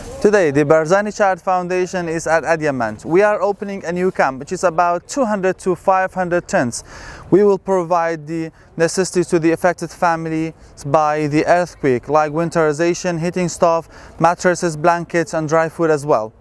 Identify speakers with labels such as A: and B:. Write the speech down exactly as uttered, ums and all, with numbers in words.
A: Today, the Barzani Child Foundation is at Adiyaman. We are opening a new camp, which is about two hundred to five hundred tents. We will provide the necessities to the affected families by the earthquake, like winterization, heating stuff, mattresses, blankets, and dry food as well.